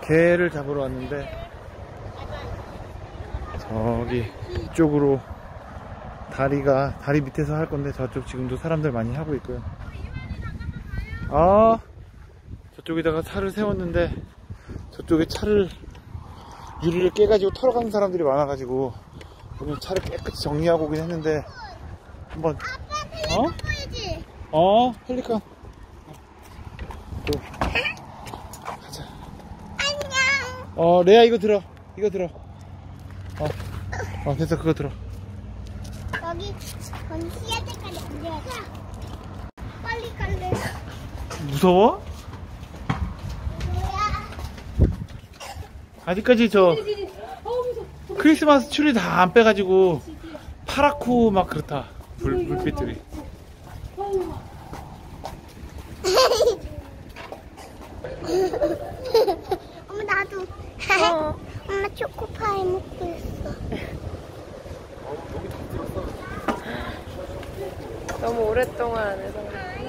개를 잡으러 왔는데 저기 이쪽으로 다리 밑에서 할 건데 저쪽 지금도 사람들 많이 하고 있고요. 저쪽에다가 차를 세웠는데 저쪽에 유리를 깨가지고 털어가는 사람들이 많아가지고 오늘 차를 깨끗이 정리하고 오긴 했는데 한번 펠리칸 또 가자. 안녕. 레아 이거 들어. 됐어. 그거 들어. 여기 시야 때까지 앉아야지. 빨리 갈래. 무서워? 아직까지 크리스마스 추리 다 안 빼가지고 파랗고 막 그렇다. 불빛들이. 엄마 나도. 엄마 초코파이 먹고 있어. 너무 오랫동안 안 해서.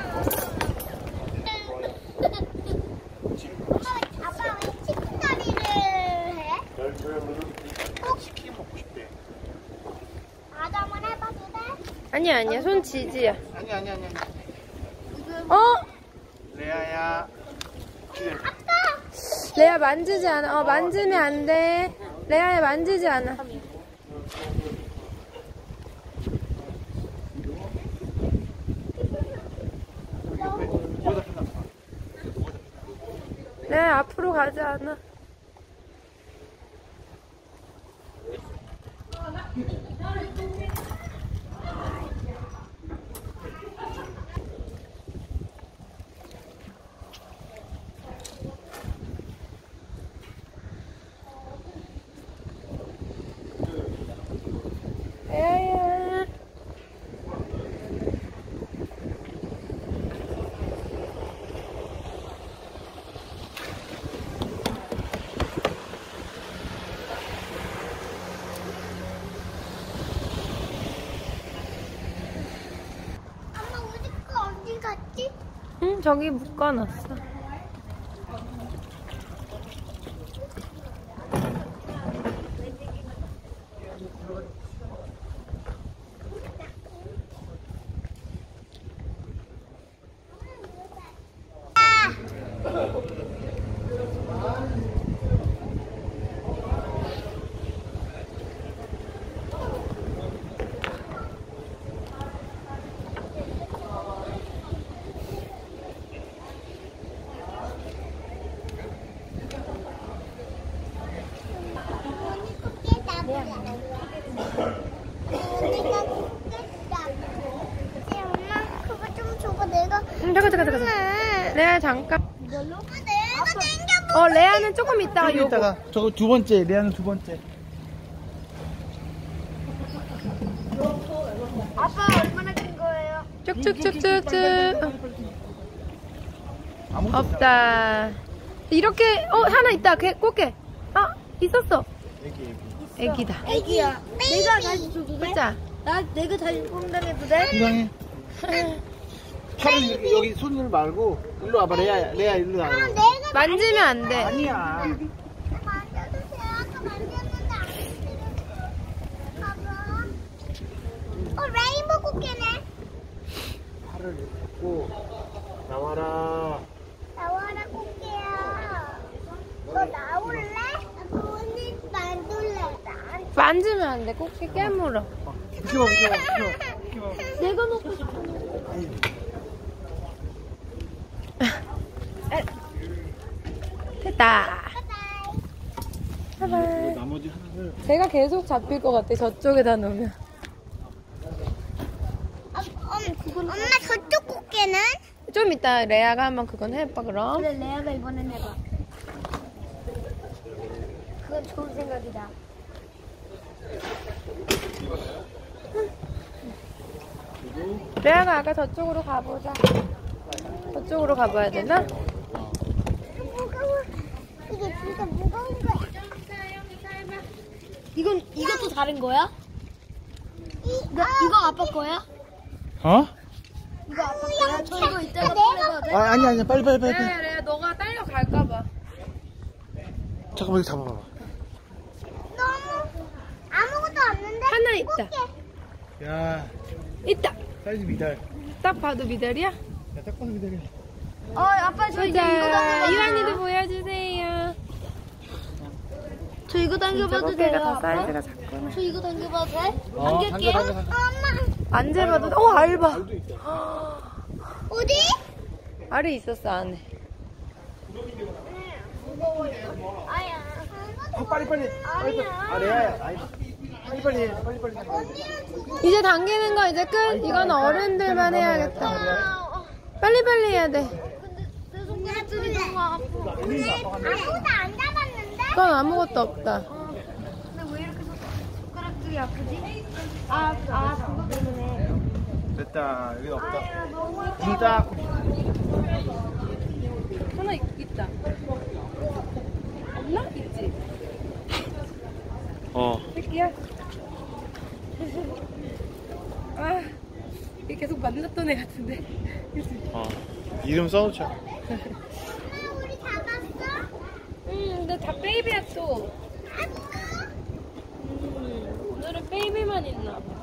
아빠 왜 치킨다리를 해? 치킨 먹고 싶대. 나도 한번 해봐도 돼? 아니야. 손 지지야. 아니. 레아야. 레아 만지지 않아. 만지면 안 돼. 레아야 만지지 않아. 레아 앞으로 가지 않아. 레아야. 엄마 우리 거 어디 갔지? 응, 저기 묶어놨어. 엄마 그거 좀 줘봐. 내가 잠깐. 레아 잠깐. 내가 땡겨. 레아는 조금 있다가 좀 이따가 저거 두 번째. 레아는 두 번째. 아빠 얼마나 큰 거예요? 쭉쭉쭉쭉쭉. 없다. 이렇게 하나 있다. 꽃게. 있었어. 애기다. 애기야. 내가 다시 줘도 돼? 보자. 내가 다시 뽑는다해도 돼? 이상해. 팔을 여기 손을 말고 일로 와봐. 레아 일로 와봐. 내가 만지면 안 돼. 아니야. 만져주세요. 아까 만졌는데 안 만지는. 봐봐. 레인보우 꽃게네. 팔을 잡고 나와라. 나와라 꽃게야. 너 나올래? 언니 만들래. 만지면 안 돼. 꽃게 깨물어. 비켜봐. 내가 먹고 싶어. 됐다. 바이바이. 나머지 하나를 제가 계속 잡힐 것 같아. 저쪽에다 놓으면. 엄마 저쪽 꽃게는? 좀 이따 레아가 한번 그건 해봐 그럼. 그래 레아가 이번엔 해봐. 그건 좋은 생각이다. 레아가 아까 저쪽으로 가보자. 저쪽으로 가봐야 되나? 무거워. 이게 진짜 무거운 거야. 이것도 다른 거야? 이거 아빠 거야? 이거 아빠 거야? 저 이거 이따가 꺼내봐도 돼? 아니야. 빨리. 레아 너가 딸려 갈까봐. 잠깐만, 이거 잡아봐. 너무 아무것도 없는데? 하나 있다. 야, 있다. 사이즈 미달. 딱 봐도 미달이야? 야, 딱 봐도 미달이야. 아빠 저 이거 보자. 당겨봐도 유한이도 보여주세요. 저 이거 당겨봐도 꽃게가 돼요? 더 아빠? 사이즈가 작구나. 저 이거 당겨봐도 돼? 당길게요. 당겨. 엄마 만져봐도 알바. 어디? 알이 있었어 안에. 아야 빨리. 아, 레아야. 빨리. 이제 당기는 거 이제 끝. 이건 어른들만 해야겠다. 빨리빨리 해야 돼. 내 손가락들이 너무 아파. 근데 아무것도 안 잡았는데? 그건 아무것도 없다. 근데 왜 이렇게 손가락들이 아프지? 그거 때문에. 됐다. 여긴 없다. 아야 너무 진짜. 하나 있다. 없나? 있지. 새끼야. 아, 이게 계속 만났던 애 같은데. 이름 써놓자. 엄마 우리 잡았어? 근데 다 베이비야 또. 오늘은 베이비만 있나 봐.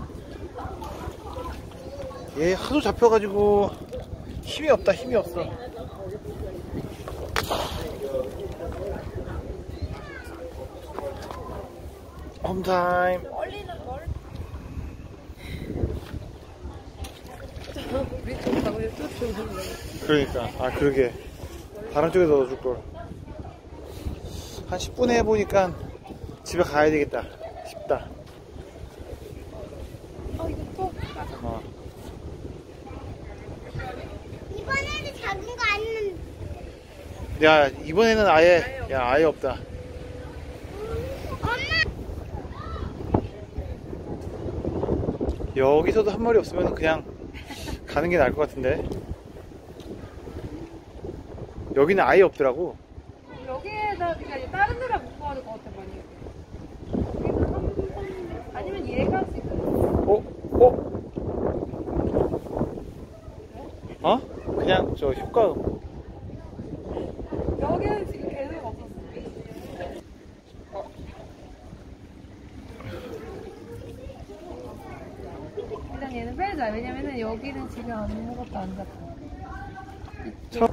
얘 하도 잡혀가지고 힘이 없다. 힘이 없어. 홈타임. 우리 쪽 가고 또 들어오는 그러니까. 아, 그러게. 다른 쪽에 넣어줄 걸. 한 10분에 해보니까 집에 가야 되겠다 싶다. 이거 또. 이번에는 작은 거 아니면 야, 이번에는 아예 없다. 엄마 여기서도 한 마리 없으면 그냥 가는 게 나을 것 같은데. 여기는 아예 없더라고. 여기에다 그러니까 다른 데가 못 가는 것 같아 많이. 여기는 한 번, 아니면 얘가 지금. 그냥 저 효과. 여기는 지금 계속 없었어. 일단 얘는 빼자. 왜냐면은 여기는 지금 아무것도 안 잡혀.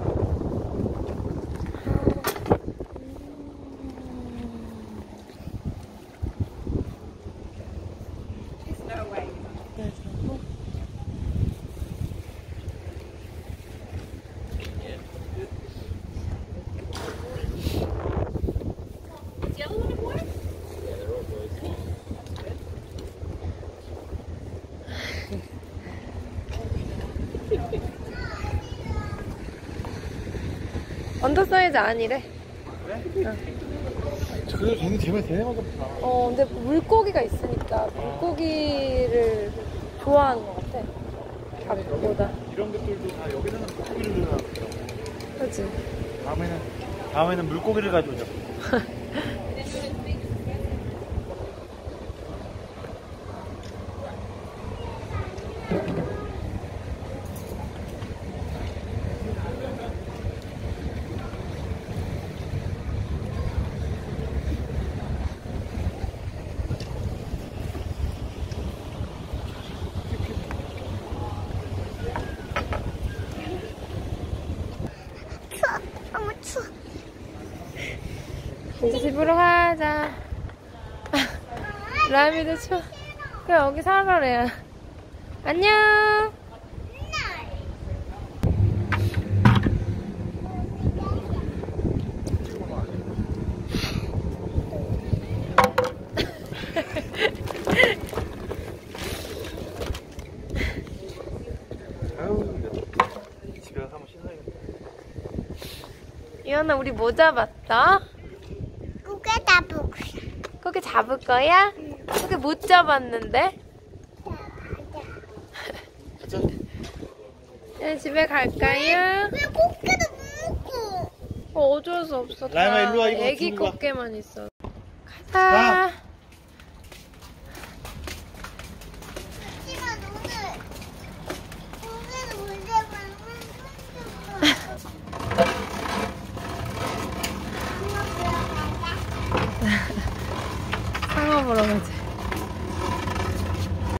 언더 사이즈 아니래. 그래도 되면 되네마다. 근데 물고기가 있으니까 물고기를 좋아하는 것 같아. 닭보다. 이런 것들도 다 여기서는 물고기를 들어가고. 그치? 다음에는 물고기를 가져오자. 너무 추워. 이제 집으로 가자. 라미도 추워. 그래 여기 살아래야. 안녕. 집에 가서 한번 씻어야겠다. 이현아 우리 뭐 잡았어? 고개 잡고 그렇게 잡을 거야? 그렇게 못 잡았는데? 가자. 이제 집에 갈까요? 왜 고개도 못 먹고? 어쩔 수 없어. 라임아, 일로 와, 이거 애기 들고 가. 꽃게만 있어. 가자. 하지만 오늘은 못 잡아. 엄마 들어가자. 보러 가자.